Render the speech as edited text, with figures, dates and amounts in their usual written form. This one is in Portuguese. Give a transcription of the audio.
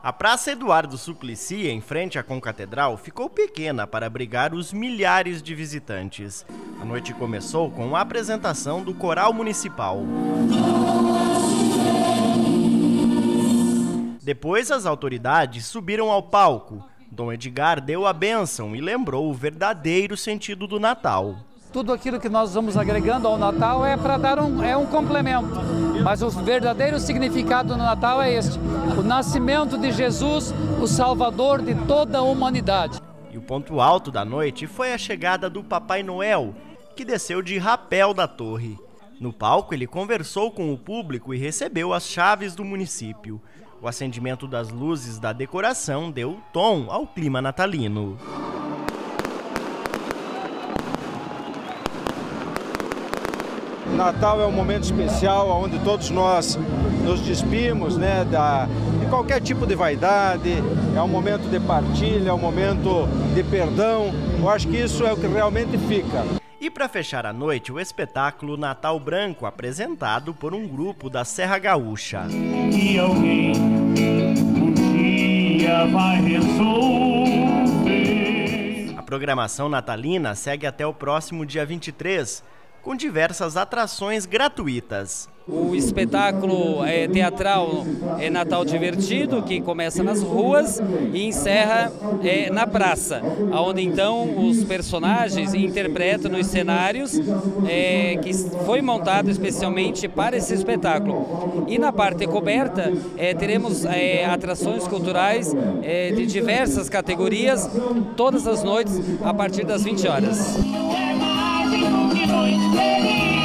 A Praça Eduardo Suplicy, em frente à Concatedral, ficou pequena para abrigar os milhares de visitantes. A noite começou com a apresentação do Coral Municipal. Depois, as autoridades subiram ao palco. Dom Edgar deu a bênção e lembrou o verdadeiro sentido do Natal. Tudo aquilo que nós vamos agregando ao Natal é para dar um complemento, mas o verdadeiro significado do Natal é este: o nascimento de Jesus, o Salvador de toda a humanidade. E o ponto alto da noite foi a chegada do Papai Noel, que desceu de rapel da torre. No palco, ele conversou com o público e recebeu as chaves do município. O acendimento das luzes da decoração deu tom ao clima natalino. Natal é um momento especial onde todos nós nos despimos, de qualquer tipo de vaidade. É um momento de partilha, é um momento de perdão. Eu acho que isso é o que realmente fica. E para fechar a noite, o espetáculo Natal Branco, apresentado por um grupo da Serra Gaúcha. E alguém um dia vai resolver. A programação natalina segue até o próximo dia 23, com diversas atrações gratuitas. O espetáculo teatral é Natal Divertido, que começa nas ruas e encerra na praça, onde então os personagens interpretam nos cenários que foi montado especialmente para esse espetáculo. E na parte coberta teremos atrações culturais de diversas categorias, todas as noites a partir das 20 horas. Noite feliz.